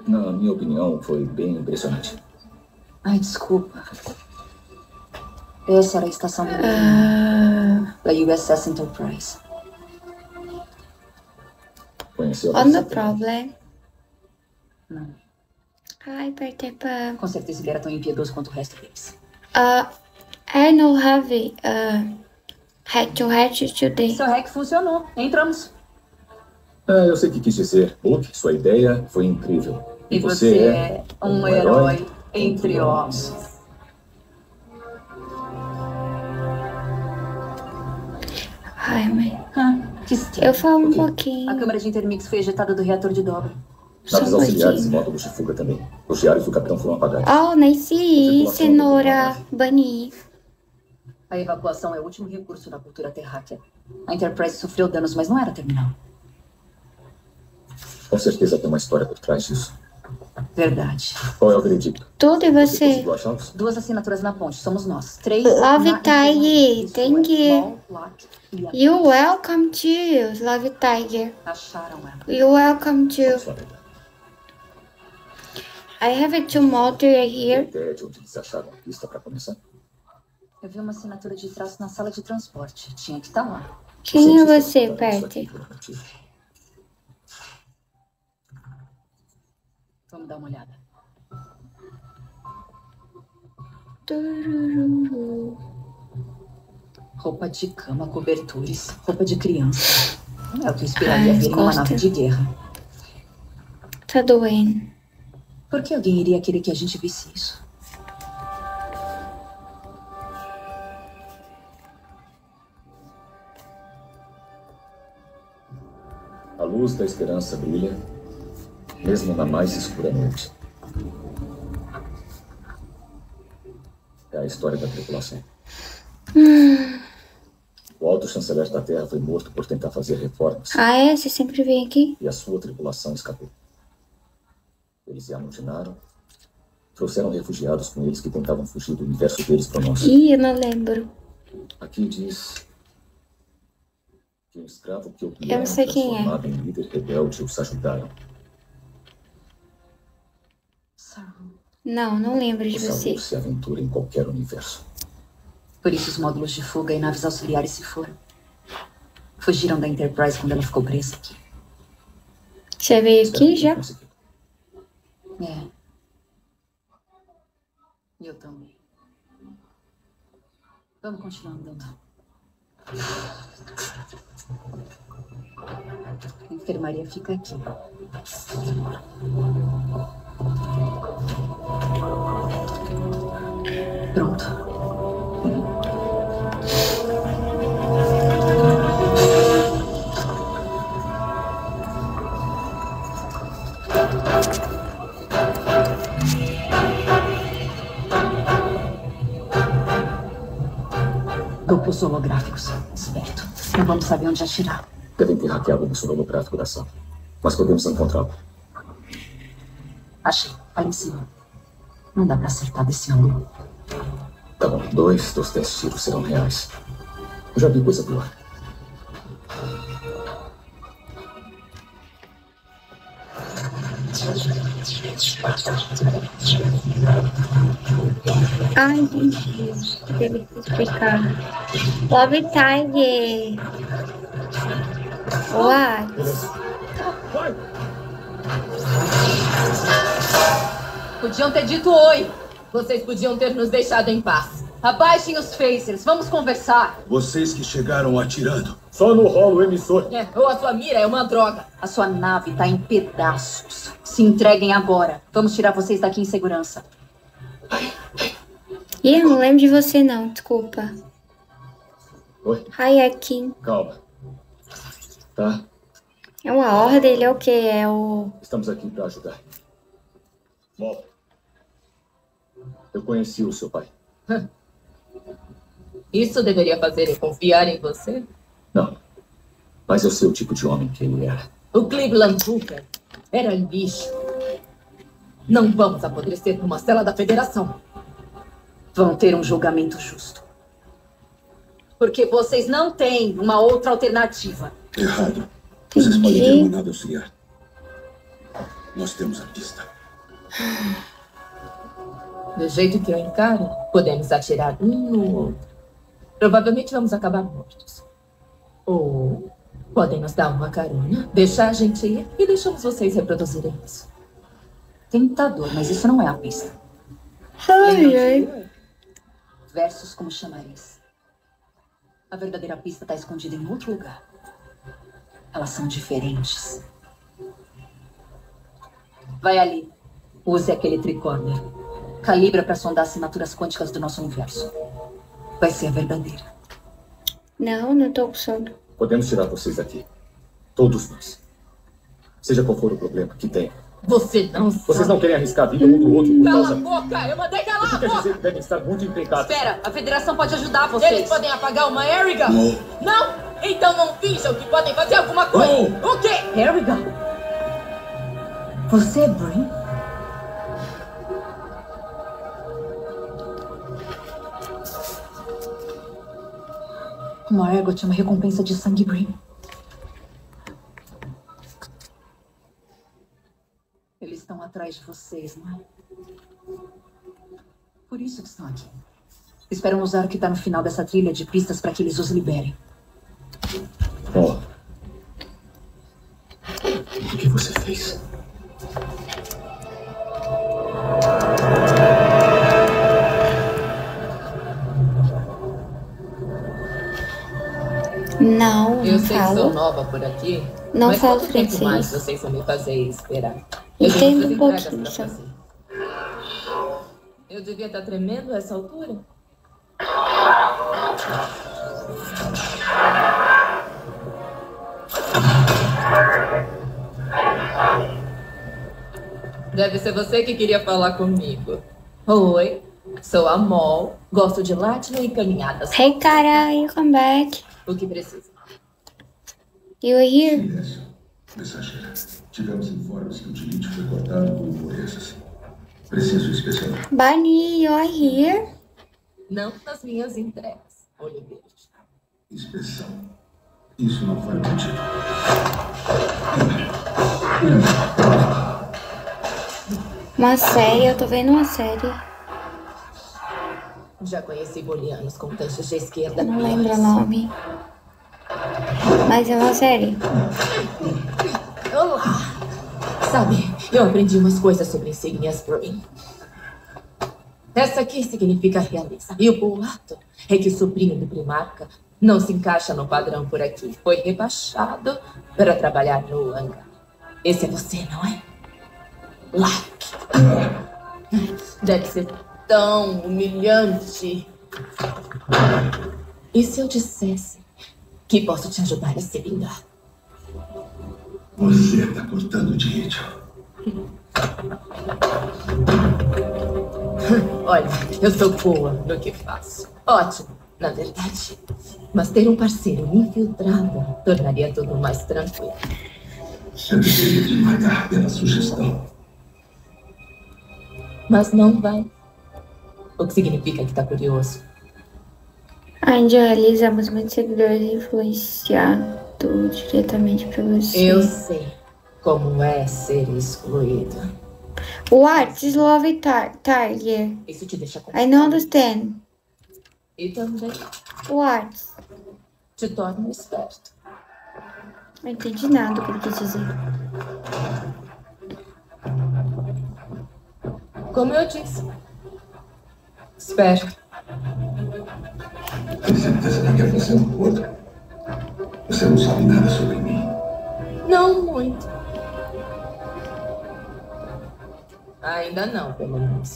Na minha opinião, foi bem impressionante. Ai, desculpa. Essa era a estação da USS Enterprise. Conheceu On the problem. Não. Ai, Peter Pan. Com certeza ele era tão impiedoso quanto o resto deles. I know have head today. Seu hack funcionou. Entramos. Eu sei o que quis dizer. Book, sua ideia foi incrível. E você é um herói entre ossos. Ai, mãe. Que estranho. Eu falo um pouquinho. A câmara de intermix foi ejetada do reator de dobra. Naves auxiliares e módulos de fuga também. Os diários do capitão foram apagados. Oh, nice. Cenoura. Bunny. A evacuação é o último recurso da cultura terráquea. A Enterprise sofreu danos, mas não era terminal. Com certeza tem uma história por trás disso. Verdade. Qual é o veredicto? Tudo e você? conseguiu achá-los? 2 assinaturas na ponte, somos nós. 3 Love na Tiger, Isso thank é you. Small, Black e a- You welcome to Love Tiger. Acharam ela. You welcome to. Vamos lá, Pedro. I have a tumultuary Tem here. ideia de onde eles acharam a pista para começar? Eu vi uma assinatura de traço na sala de transporte. Tinha que estar lá. Quem é Cientistas você, apontaram isso aqui Peter? por um motivo. Vamos dar uma olhada. Turururu. Roupa de cama, cobertores, roupa de criança. Não é o que eu esperaria Ai, ver numa gosto. nave de guerra. Tá doendo. Por que alguém iria querer que a gente visse isso? A luz da esperança brilha, mesmo na mais escura noite. É a história da tripulação. O alto chanceler da Terra foi morto por tentar fazer reformas Ah, é? Você sempre vem aqui? e a sua tripulação escapou. Eles se amotinaram, trouxeram refugiados com eles que tentavam fugir do universo deles para o nosso. Ih, eu não lembro. Aqui diz que um escravo que o Eu não sei quem é. transformado em líder rebelde os ajudaram. Não lembro de você. Salvou-se a aventura em qualquer universo. Por isso os módulos de fuga e naves auxiliares se foram. Fugiram da Enterprise quando ela ficou presa aqui. Você veio Espero aqui que já? conseguiu. É. Eu também. Vamos continuar andando. A enfermaria fica aqui. Pronto. Duplos holográficos. Esperto. Não vamos saber onde atirar. Devem ter hackeado o missor holográfico da sala. Mas podemos encontrá-lo. Achei. Ali em cima. Não dá pra acertar desse ângulo. Tá bom, 2 dos 10 tiros serão reais. Eu já vi coisa pior. Ai, entendi. Teve que explicar. Love Tiger. What? Podiam ter dito oi. Vocês podiam ter nos deixado em paz. Abaixem os phasers, vamos conversar. Vocês que chegaram atirando. Só no rolo emissor. Ou a sua mira é uma droga. A sua nave tá em pedaços. Se entreguem agora. Vamos tirar vocês daqui em segurança. Ih, eu não lembro de você não, desculpa. Oi, Hi, Akin. calma. Tá, É uma ordem, ele é o quê? É o... estamos aqui para ajudar. Bom, eu conheci o seu pai. Isso deveria fazer eu confiar em você? Não, mas eu sei o tipo de homem que ele era. O Cleveland Hooker era lixo. Não vamos apodrecer numa cela da Federação. Vão ter um julgamento justo. Porque vocês não têm uma outra alternativa. Errado. Vocês podem ter uma nave auxiliar. Nós temos a pista. Do jeito que eu encaro, podemos atirar um no outro. Provavelmente vamos acabar mortos. Ou podem nos dar uma carona, deixar a gente ir e deixamos vocês reproduzirem isso. Tentador, mas isso não é a pista. Ai, ai. Versos como chamariz. A verdadeira pista está escondida em outro lugar. Elas são diferentes. Vai ali. Use aquele tricorder. Calibra para sondar assinaturas quânticas do nosso universo. Vai ser a verdadeira. Não, não tô com sono. Podemos tirar vocês daqui. Todos nós. Seja qual for o problema que tem. Você não Vocês sabe. não querem arriscar a vida um do outro por Cala causa... a boca! Eu mandei calar O que a quer boca! dizer que devem estar muito empencados? Espera, a federação pode ajudar vocês. Eles podem apagar uma Eriga? Não. Não? Então não finjam que podem fazer alguma coisa. Não. O quê? Eriga? Você é Brin? Uma Ergot é uma recompensa de sangue, Brin. Eles estão atrás de vocês, não é? Por isso que estão aqui. Esperam usar o que está no final dessa trilha de pistas para que eles os liberem. Oh. O que você fez? Não, Eu não sei que sou falo. nova por aqui. Não mas falo quanto tempo francês. mais vocês vão me fazer esperar? Entendo tenho muitas um entregas pouquinho pra só. fazer. Eu devia estar tremendo a essa altura? Deve ser você que queria falar comigo. Oi, sou a Mol, gosto de Latina e caminhadas. Hey, cara, you come back. O que precisa? You are here? Silêncio. Mensageira. Tivemos informes que o Tilite foi cortado por impurezas. Preciso inspecionar. Bunny, you are here? Não nas minhas entregas, Oliveira. Inspeção. Isso não faz sentido. Uma série, eu tô vendo uma série. Já conheci bolianos com tanches de esquerda. Não lembro o nome. Mas é uma série. Olá! Sabe, eu aprendi umas coisas sobre insígnias Brin. Essa aqui significa realeza. E o boato é que o sobrinho do Primarca não se encaixa no padrão por aqui. Foi rebaixado para trabalhar no hangar. Esse é você, não é? Lark. Deve ser tão humilhante. E se eu dissesse que posso te ajudar a se vingar? Você está cortando de ritmo. Olha, eu sou boa no que faço. Ótimo, na verdade. Mas ter um parceiro infiltrado tornaria tudo mais tranquilo. Eu deveria te pagar pela sugestão. Mas não vai. O que significa que tá curioso. Ainda realizamos muitos seguidores influenciado diretamente pra você. Eu sei como é ser excluído. What is love Tiger? Isso te deixa I confuso. don't understand. E também What? te torna esperto. Não entendi nada do que ele quis dizer. Como eu disse. Esperto. Tem certeza que quer fazer um acordo? Você não sabe nada sobre mim. Não muito. Ainda não, pelo menos.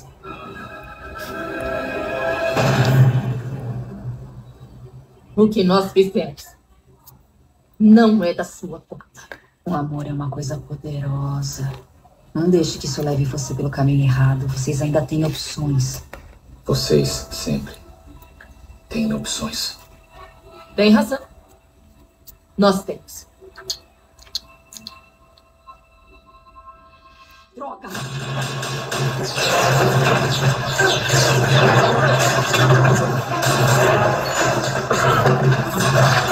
O que nós fizemos não é da sua conta. O amor é uma coisa poderosa. Não deixe que isso leve você pelo caminho errado. Vocês ainda têm opções. Vocês sempre têm opções. Tem razão. Nós temos. Droga!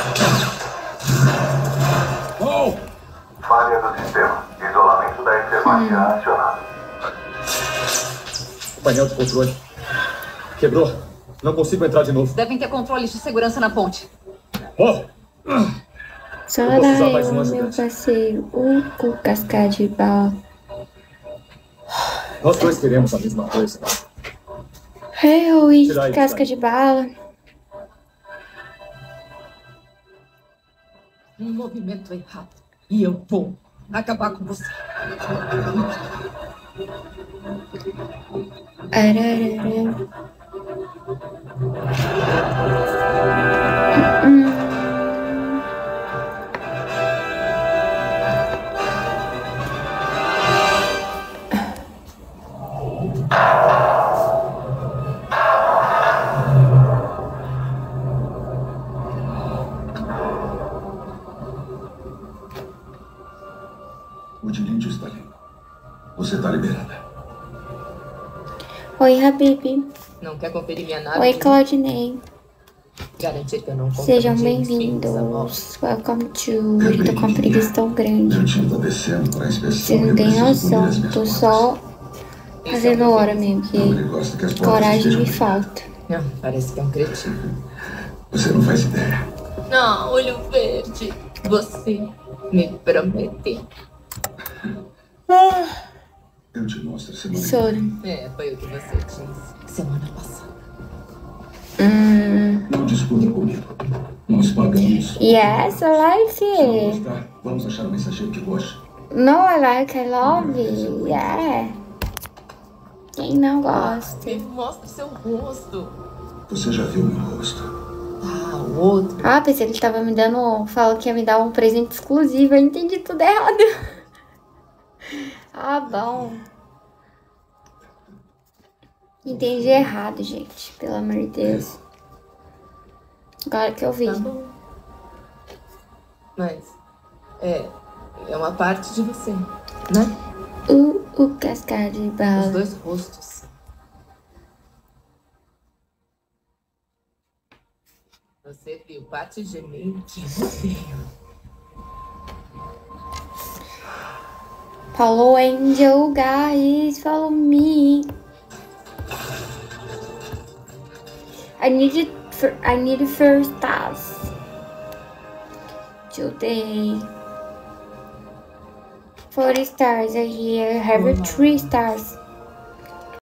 Oh! Falha do sistema. Isolamento da enfermagem. O painel de controle quebrou. Não consigo entrar de novo. Devem ter controles de segurança na ponte. Oh! Sora eu, meu parceiro. O cascade de bala. Nós dois queremos a mesma coisa. Eu e Tirar isso casca daí. de bala. Um movimento errado. E eu vou acabar com você. Ararara. O dilíndio está limpo. Você está liberada. Oi, Habib. Não quer conferir minha nave? Oi, Claudinei. Garantir que eu não Sejam compreendi bem-vindos. Welcome to. Eu tô com a preguiça tão grande. Meu time está descendo para a inspeção. Vocês e não eu têm preciso noção. cobrir as minhas Tô portas. só fazendo hora mesmo, Não, que ele gosta que as portas coragem estejam me bem. falta. Não, parece que é um cretino. Você não faz ideia. Não, olho verde. Você me prometeu. Eu te mostro a semana que Sora. vem. Foi o que você disse semana passada. Não discuta comigo. Nós pagamos. Yes, I like Se não it. gostar, vamos achar um mensageiro que goste. No, I like, I love it. Yeah. Quem não gosta? Me mostra seu rosto. Você já viu meu rosto? Ah, o outro. Ah, pensei que ele tava me dando. Falou que ia me dar um presente exclusivo. Eu entendi tudo errado. Ah, bom. Entendi errado, gente. Pelo amor de Deus. Agora que eu vi. Tá bom. Mas é uma parte de você, né? O cascade de Os bala. dois rostos. Você viu parte de mim que eu odeio. Follow Angel, guys. Follow me. I need first task today. 40 stars are here. I have 3 stars.